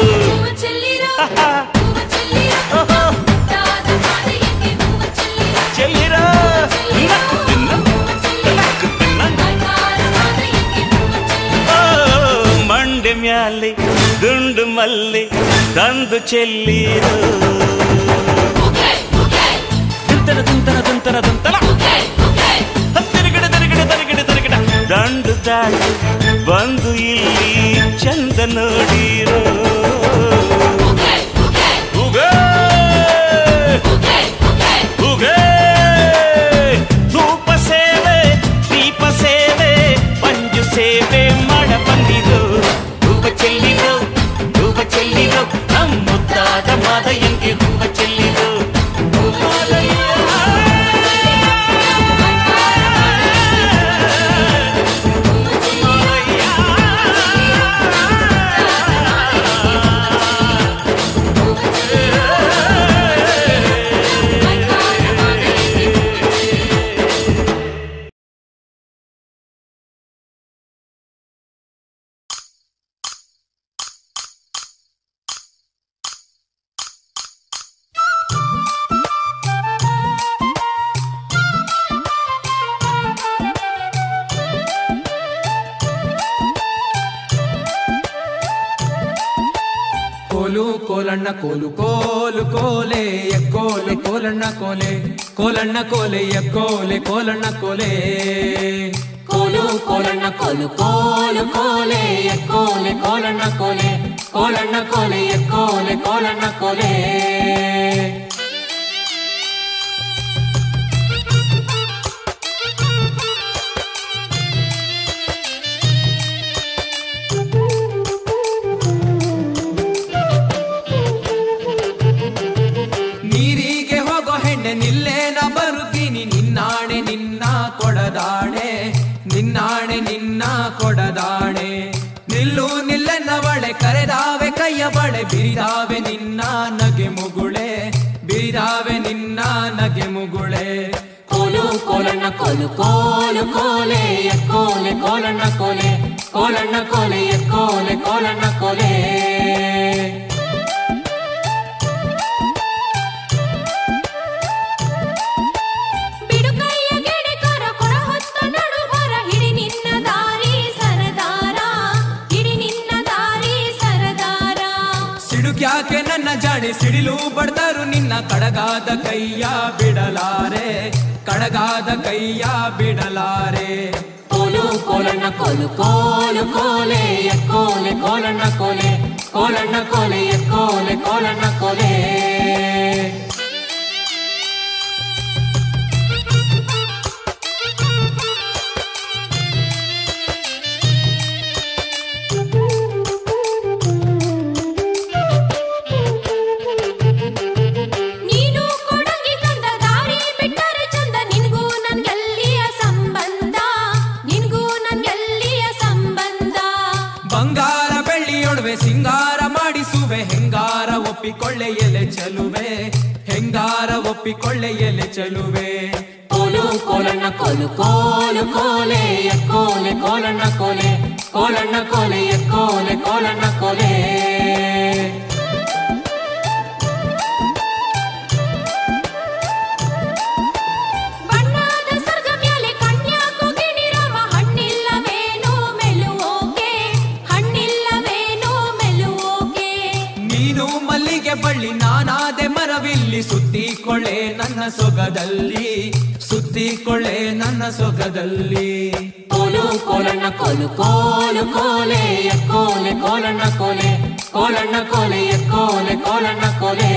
S8: ಮಂಡೆ ಮ್ಯಾಲೆ ದುಂಡು ಮಲ್ಲೆ ತಂದು ಚೆಲ್ಲಿರೋ ತಿರುಗಿಡ ದಂಡು ದಾಟಿ ಬಂದು ಇಲ್ಲಿ ಚಂದ ನೋಡಿರೋ ಧೂಪ ಸೇವೆ ದೀಪ ಸೇವೆ ಪಂಜು ಸೇವೆ ಮಾಡ ಬಂದಿರೋ ಹೂವ ಚೆಲ್ಲಿರೋ ನಮ್ಮ ಮುದ್ದಾದ ಮಾದ ಎಂಗೆ ಹೂವ ಚೆಲ್ಲಿರೋ
S1: ಕೋಲಣ್ಣ ಕೋಲು ಕೋಲು ಕೋಲೆ ಎಕ್ಕೋಲೆ ಕೋಲಣ್ಣ ಕೋಲೆ ಕೋಲಣ್ಣ ಕೋಲೆ ಎಕ್ಕೋಲೆ ಕೋಲಣ್ಣ ಕೋಲೆ ಕೋಲು ಕೋಲಣ್ಣ ಕೋಲು ಕೋಲು ಕೋಲೆ ಎಕ್ಕೋಲೆ ಕೋಲಣ್ಣ ಕೋಲೆ ಕೋಲಣ್ಣ ಕೋಲೆ ಎಕ್ಕೋಲೆ ಕೋಲಣ್ಣ ಕೋಲೆ ನಿಲ್ಲೇನ ಬರುತ್ತೀನಿ ನಿನ್ನಾಣೆ ನಿನ್ನ ಕೊಡದಾಣೆ ನಿನ್ನ ನಿನ್ನಾಣೆ ನಿನ್ನ ಕೊಡದಾಣೆ ನಿಲ್ಲು ನಿಲ್ಲೆನ್ನವಳೆ ಕರೆದಾವೆ ಕೈಯ ಬಳೆ ಬಿರಿದಾವೆ ನಿನ್ನ ನಗೆ ಮುಗುಳೆ ಬಿರಿದಾವೆ ನಿನ್ನ ನಗೆ ಮುಗುಳೆ ಕೋಲು ಕೋಲಣ್ಣ ಕೋಲು ಕೋಲು ಕೋಲೆ ಎಕ್ಕೋಲೆ ಕೋಲಣ್ಣ ಕೋಲೆ ಕೋಲಣ್ಣ ಕೋಲೆ ಎಕ್ಕೋಲೆ ಕೋಲಣ್ಣ ಕೋಲೆ ಯಾಕೆ ನನ್ನ ಜಾಡಿ ಸಿಡಿಲು ಬಡ್ದರು ನಿನ್ನ ಕಡಗಾದ ಕೈಯ ಬಿಡಲಾರೆ ಕಡಗಾದ ಕೈಯ ಬಿಡಲಾರೆ ಕೋಲು ಕೋಲಣ್ಣ ಕೋಲು ಕೋಲು ಕೋಲೆ ಎಕ್ಕೋಲೆ ಕೋಲಣ್ಣ ಕೋಲೆ ಕೋಲಣ್ಣ ಕೋಲೆ ಎಕ್ಕೋಲೆ ಕೋಲಣ್ಣ ಕೋಲೆ ಸಿಂಗಾರ ಮಾಡಿಸುವೆ ಹೆಂಗಾರ ಒಪ್ಪಿಕೊಳ್ಳೆ ಎಲೆ ಚೆಲುವೆ ಹೆಂಗಾರ ಒಪ್ಪಿಕೊಳ್ಳೆ ಎಲೆ ಚೆಲುವೆ ಕೋಲು ಕೋಲಣ್ಣ ಕೋಲು ಕೋಲು ಕೋಲೆ ಎಕ್ಕೋಲೆ ಕೋಲಣ್ಣ ಕೋಲೆ ಕೋಲಣ್ಣ ಕೋಲೆ ಎಕ್ಕೋಲೆ ಕೋಲಣ್ಣ ಕೋಲೆ ಬಳ್ಳಿ ನಾನಾದೆ ಮರವಿಲ್ಲಿ ಸುತ್ತಿಕೊಳ್ಳೆ ನನ್ನ ಸೊಗದಲ್ಲಿ ಸುತ್ತಿಕೊಳ್ಳೆ ನನ್ನ ಸೊಗದಲ್ಲಿ ಕೋಲು ಕೋಲಣ್ಣ ಕೋಲು ಕೋಲು ಕೋಲೆ ಎಕ್ಕೋಲೆ ಕೋಲಣ್ಣ ಕೋಲೆ ಕೋಲಣ್ಣ ಕೋಲೆ ಎಕ್ಕೋಲೆ ಕೋಲಣ್ಣ ಕೋಲೆ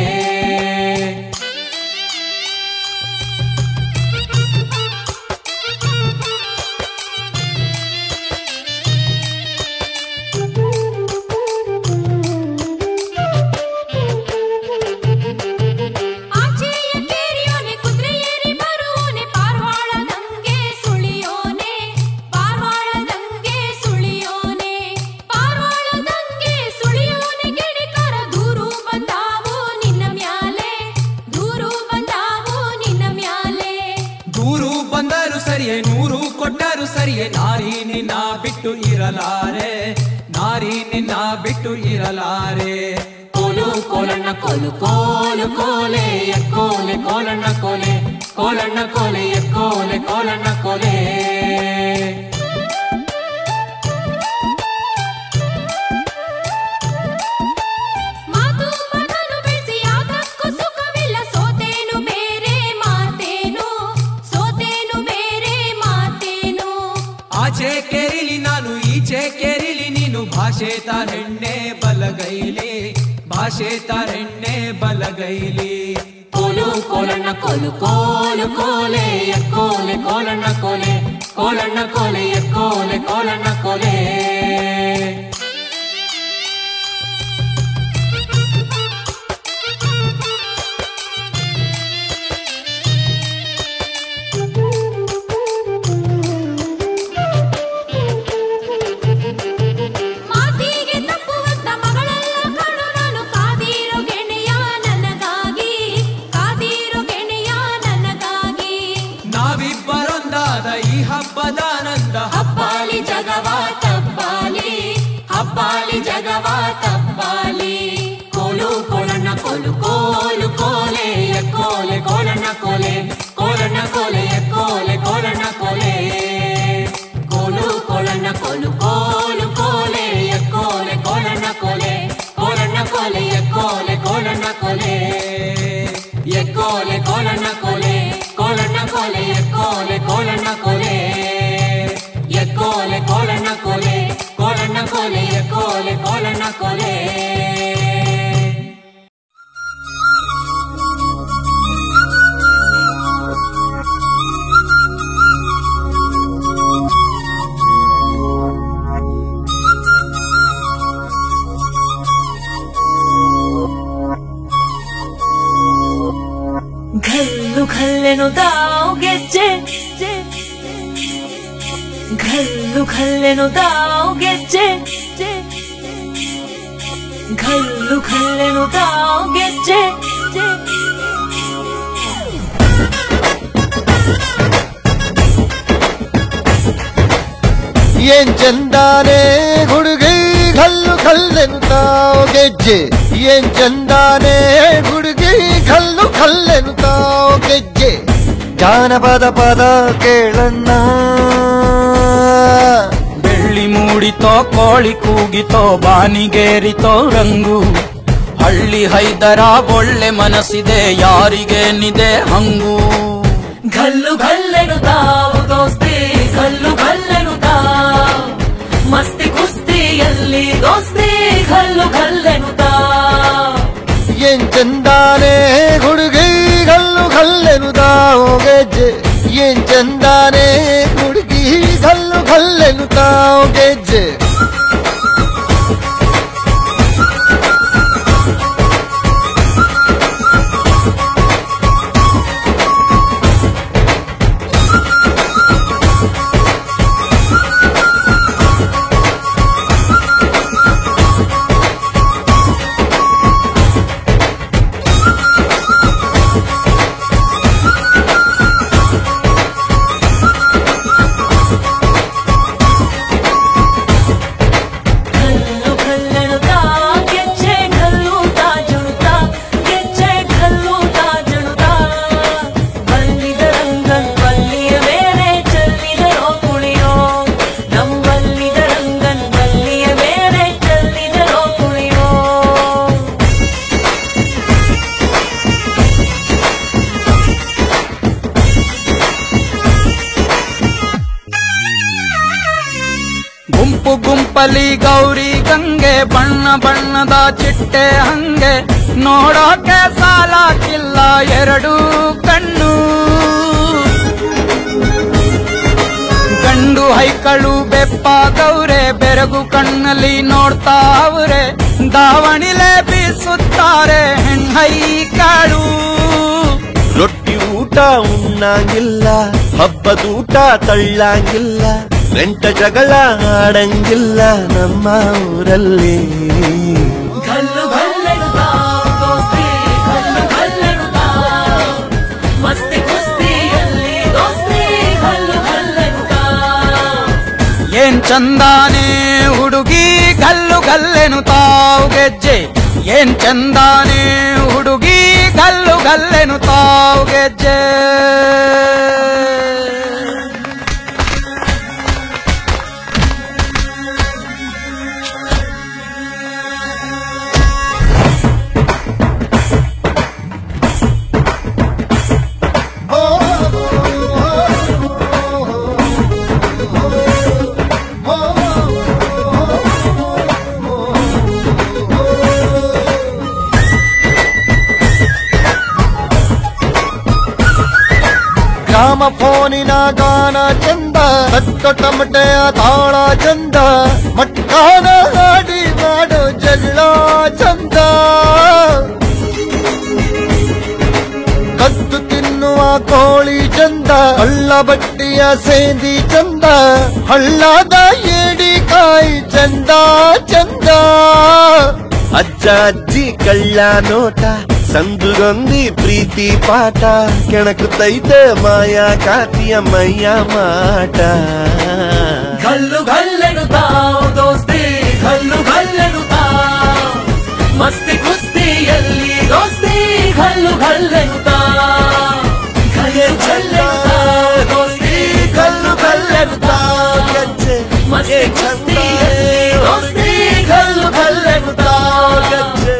S1: ಸರಿಯೇ ನಾರಿ ನಿನ್ನ ಬಿಟ್ಟು ಇರಲಾರೆ ನಾರಿ ನಿನ್ನ ಬಿಟ್ಟು ಇರಲಾರೆ ಕೋಲು ಕೋಲಣ್ಣ ಕೋಲು ಕೋಲು ಕೋಲೆ ಎಕ್ಕೋಲೆ ಕೋಲಣ್ಣ ಕೋಲೆ ಕೋಲಣ್ಣ ಕೋಲೆ ಎಕ್ಕೋಲೆ ಕೋಲಣ್ಣ ಕೋಲೆ ಆಚೆ ಕೇರಿಲಿ ನಾನು ಈಚೆ ಕೇರಿಲಿ ನೀನು ಭಾಷೆ ತಾರೆಣ್ಣೆ ಬಲಗೈಲಿ ಭಾಷೆ ತಾರೆಣ್ಣೆ ಬಲಗೈಲಿ ಕೋಲು ಕೋಲಣ್ಣ ಕೋಲು ಕೋಲು ಕೋಲೆ ಎಕ್ಕೋಲೆ ಕೋಲಣ್ಣ ಕೋಲೆ ಕೋಲಣ್ಣ ಕೋಲೆ ಎಕ್ಕೋಲೆ ಕೋಲಣ್ಣ ಕೋಲೆ ಹಬ್ಬದಾನಂದ ಹಬ್ಬಾಲಿ ಜಗವಾ ತಬ್ಬಾಲಿ ಹಬ್ಬಾಲಿ ಜಗವಾ ತಬ್ಬಾಲಿ ಕೋಲು ಕೋಲಣ್ಣ ಕೋಲು ಕೋಲು ಕೋಲೆ ಎಕ್ಕೋಲೆ ಕೋಲಣ್ಣ ಕೋಲೆ ಕೋಲಣ್ಣ ಕೋಲೆ ಎಕ್ಕೋಲೆ ಕೋಲಣ್ಣ ಕೋಲೆ ಕೋಲು ಕೋಲಣ್ಣ ಕೋಲು ಕೋಲು ಕೋಲೆ ಎಕ್ಕೋಲೆ ಕೋಲಣ್ಣ ಕೋಲೆ ಕೋಲಣ್ಣ ಕೋಲೆ ಎಕ್ಕೋಲೆ ಕೋಲಣ್ಣ ಕೋಲೆ ಎಕ್ಕೋಲೆ ಕೋಲಣ್ಣ ಕೋಲೆ ಕೋಲಣ್ಣ ಕೋಲೆ ಎಕ್ಕೋಲೆ ಕೋಲಣ್ಣ ಕೋಲೆ ಎಕ್ಕೋಲೆ ಕೋಲಣ್ಣ ಕೋಲೆ ಕೋಲಣ್ಣ ಕೋಲೆ ಎಕ್ಕೋಲೆ ಕೋಲಣ್ಣ ಕೋಲೆ
S9: ಘಲ್ಲು ಘಲ್ಲೆನು ದಾವ್ ಗೆಜ್ಜೆ ಘಲ್ಲು ಘಲ್ಲೆನುತ್ತಾವು ಗೆಜ್ಜೆ ಘಲ್ಲು ಘಲ್ಲೆನುತ್ತಾವು ಗೆಜ್ಜೆ
S10: ಏನ್ ಚಂದಾನೆ ಹುಡುಗಿ ಘಲ್ಲು ಘಲ್ಲೆನುತ್ತಾವು ಗೆಜ್ಜೆ ಏನ್ ಚಂದಾನೆ ಹುಡುಗಿ ಘಲ್ಲು ಘಲ್ಲೆನುತ್ತಾವು ಗೆಜ್ಜೆ ಜಾನಪದ ಪದ ಕೇಳಣ್ಣ
S11: ಬೆಳ್ಳಿ ಮೂಡಿತೋ ಕೋಳಿ ಕೂಗಿತೋ ಬಾನಿಗೇರಿತೋ ರಂಗು ಹಳ್ಳಿ ಹೈದರ ಒಳ್ಳೆ ಮನಸ್ಸಿದೆ ಯಾರಿಗೇನಿದೆ ಹಂಗು
S9: ಘಲ್ಲು ಘಲ್ಲೆನುತ್ತಾವು ದೋಸ್ತಿ ಘಲ್ಲು ಘಲ್ಲೆನುತ್ತಾವು ಮಸ್ತಿ ಕುಸ್ತಿಯಲ್ಲಿ ದೋಸ್ತಿ ಘಲ್ಲು ಘಲ್ಲೆನುತ್ತಾವು
S10: ಏನ್ ಚಂದಾನೆ ಹುಡುಗಿ ಘಲ್ಲು ಘಲ್ಲೆನುತ್ತಾವು ಗೆಜ್ಜೆ ಏನ್ ಚಂದಾನೆ ಹುಡುಗಿ ಘಲ್ಲು ಘಲ್ಲೆನುತ್ತಾವು ಗೆಜ್ಜೆ
S11: ಗುಂಪು ಗುಂಪಲಿ ಗೌರಿ ಗಂಗೆ ಬಣ್ಣ ಬಣ್ಣದ ಚಿಟ್ಟೆ ಹಂಗೆ ನೋಡೋಕೆ ಸಾಲಾಕಿಲ್ಲ ಎರಡು ಕಣ್ಣು ಗಂಡು ಹೈಕಳು ಬೆಪ್ಪಾಗವ್ರೆ ಬೆರಗು ಕಣ್ಣಲ್ಲಿ ನೋಡ್ತಾವ್ರೆ ದಾವಣಿಲೆ ಬೀಸುತ್ತಾರೆ ಹೆಣ್ಣೈಕಾಳು
S10: ರೊಟ್ಟಿ ಊಟ ಉಣ್ಣಂಗಿಲ್ಲ ಹಬ್ಬದೂಟ ತಳ್ಳಂಗಿಲ್ಲ ಗಂಟ ಜಗಳ ಆಡಂಗಿಲ್ಲ ನಮ್ಮ ಊರಲ್ಲಿ
S9: ಘಲ್ಲು ಘಲ್ಲೆನುತ್ತಾವು ದೋಸ್ತಿ ಘಲ್ಲು ಘಲ್ಲೆನುತ್ತಾವು ಮಸ್ತಿ ಕುಸ್ತಿಯಲ್ಲಿ ದೋಸ್ತಿ ಘಲ್ಲು ಘಲ್ಲೆನುತ್ತಾವು
S11: ಏನ್ ಚಂದಾನೆ ಹುಡುಗಿ ಘಲ್ಲು ಘಲ್ಲೆನುತ್ತಾವು ಗೆಜ್ಜೆ ಏನ್ ಚಂದಾನೆ ಹುಡುಗಿ ಘಲ್ಲು ಘಲ್ಲೆನುತ್ತಾವು ಗೆಜ್ಜೆ
S10: ಗ್ರಾಮ ಫೋನಿನ ಗಾನ ಚಂದ ಕಟ್ಟ ಟಮಟೆಯ ತಾಳ ಚಂದ ಮಟ್ಕಾನ ಹಾಡಿ ಮಾಡೋ ಜಗಳ ಚಂದ ಕದ್ದು ತಿನ್ನುವ ಕೋಳಿ ಚಂದ ಹಳ್ಳ ಬಟ್ಟಿಯ ಸೇಂದಿ ಚಂದ ಹಳ್ಳದ ಏಡಿಕಾಯಿ ಚಂದ ಚಂದ ಅಜ್ಜ ಅಜ್ಜಿ ಕಳ್ಳ ನೋಟ ಸಂದುಗೊಂದಿ ಪ್ರೀತಿ ಪಾಠ ಕೆಣಕುತ್ತೈತೆ ಮಾಯಾ ಕಾತಿಯ ಮೈಯ ಮಾಟ
S9: ಘಲ್ಲು ಘಲ್ಲೆನುತ್ತಾವು ದೋಸ್ತಿ ಘಲ್ಲು ಘಲ್ಲೆನುತ್ತಾವು ಮಸ್ತಿ ಕುಸ್ತಿಯಲ್ಲಿ ದೋಸ್ತಿ ಘಲ್ಲು ಘಲ್ಲೆನುತ್ತಾವು ಘಲ್ಲು ಘಲ್ಲೆನುತ್ತಾವು ದೋಸ್ತಿ ಘಲ್ಲು ಘಲ್ಲೆನುತ್ತಾವು ಗೆಜ್ಜೆ ಮಸ್ತಿ ಕುಸ್ತಿಯಲ್ಲಿ ದೋಸ್ತಿ ಘಲ್ಲು ಘಲ್ಲೆನುತ್ತಾವು ಗೆಜ್ಜೆ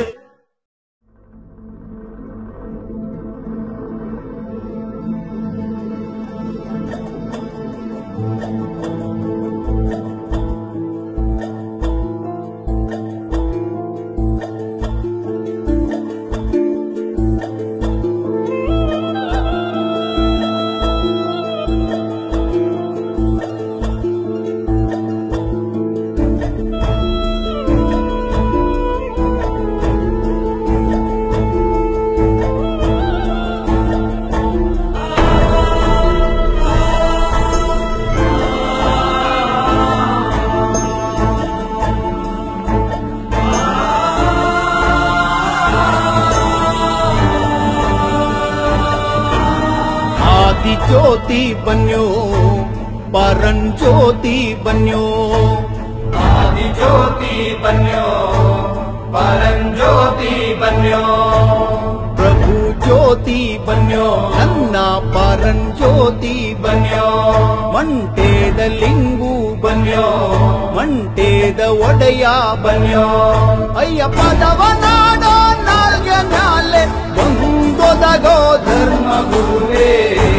S11: ಜ್ಯೋತಿ ಬನ್ಯೋ ಪರಂಜ್ಯೋತಿ ಬನ್ಯೋ ಆದಿ ಜ್ಯೋತಿ ಬನ್ಯೋ ಪರಂಜ್ಯೋತಿ ಬನ್ಯೋ ಪ್ರಭು ಜ್ಯೋತಿ ಬನ್ಯೋ ನನ್ನ ಪರಂಜ್ಯೋತಿ ಬನ್ಯೋ ಮಂಟೇದ ಲಿಂಗು ಬನ್ಯೋ ಮಂಟೇದ ಒಡೆಯ ಬನ್ಯೋ ಅಯ್ಯಪ್ಪದವ ನಾಡೋ ನಾಲ್ಗೆ ಮ್ಯಾಲೆ ಒಂದೊದಗೋ ಧರ್ಮ ಗುರುವೇ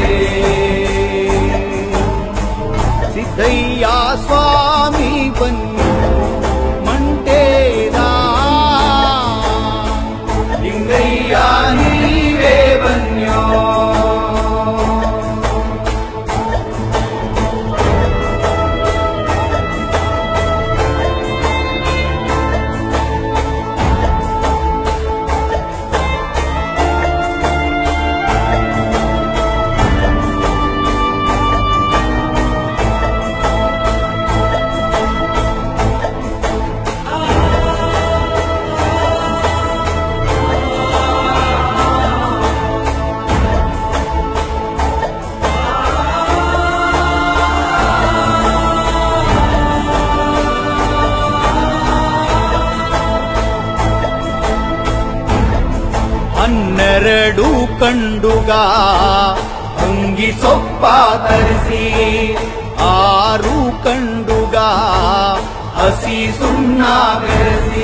S11: ಸಿದ್ದಯ್ಯ ಸ್ವಾಮಿ ಬನ್ಯೋ ಮಂಟೇದ ಲಿಂಗಯ್ಯ ನೀವೇ ಬನ್ಯೋ ಹನ್ನೆರಡು ಕಂಡುಗ ಅಂಗಿ ಸೊಪ್ಪ ತರಿಸಿ ಆರು ಕಂಡುಗ ಹಸಿ ಸುಣ್ಣ ಬೆರೆಸಿ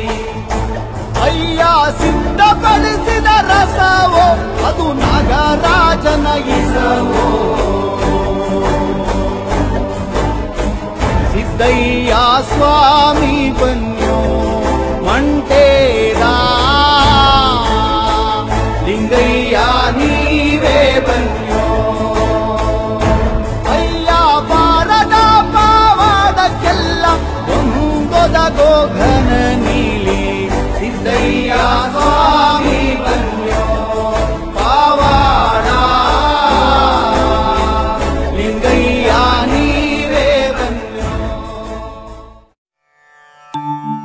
S11: ಅಯ್ಯ ಸಿದ್ಧಪಡಿಸಿದ ರಸವೋ ಅದು ನಾಗರಾಜನ ಇಸವೋ ಸಿದ್ದಯ್ಯ ಸ್ವಾಮಿ ಬನ್ಯೋ ಮಂಟೇದ ಲಿಂಗಯ್ಯ ನೀವೇ ಬನ್ಯೋ ಅಯ್ಯ ಬಾರದ ಪಾವಾಡಕ್ಕೆಲ್ಲ ಒಂದೊದಗೋ ಘನ ನೀಲಿ ಸಿದ್ದಯ್ಯ ಸ್ವಾಮಿ ಬನ್ಯೋ ಪಾವಾಡ ಲಿಂಗಯ್ಯ ನೀವೇ ಬನ್ಯೋ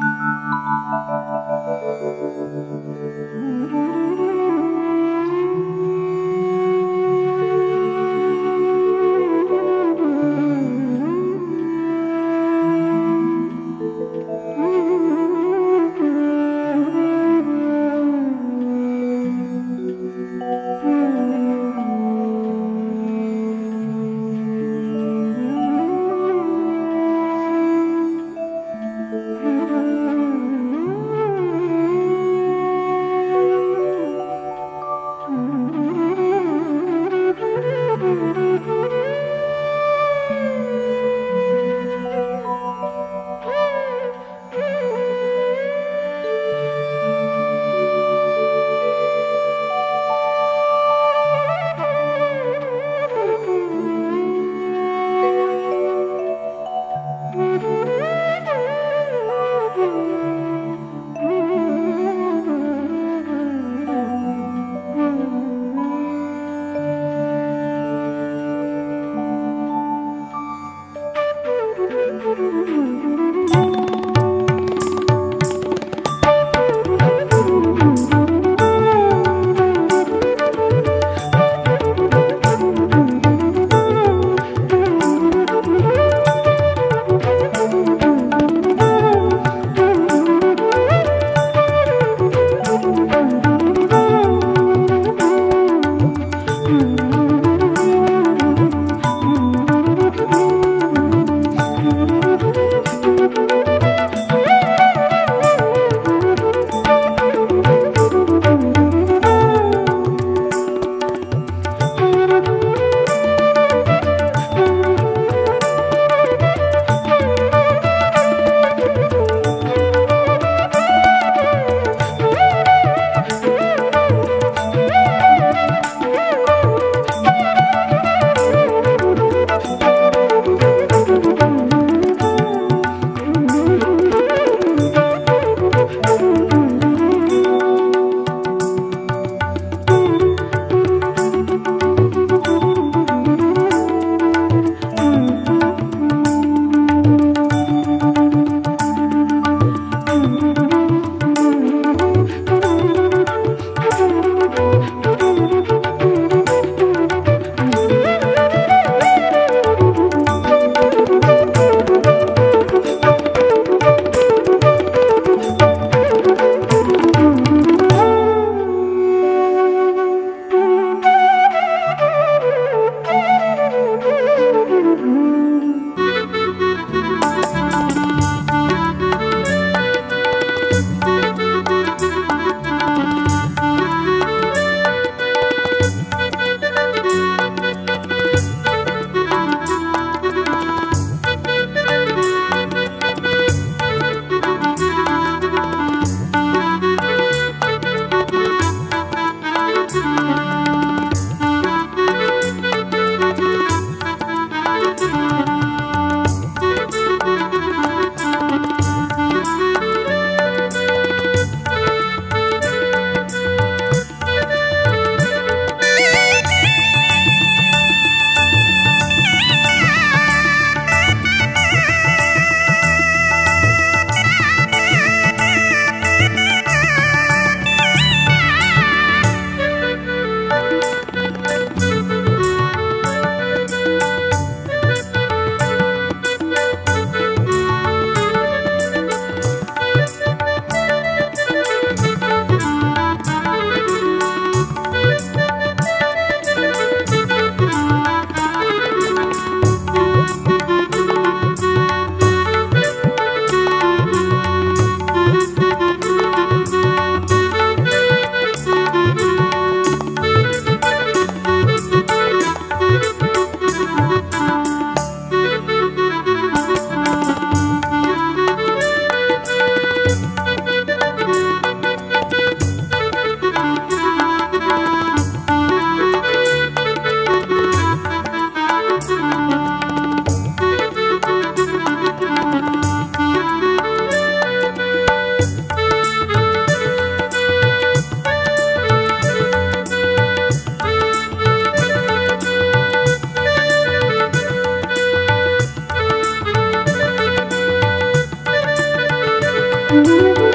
S2: Thank you.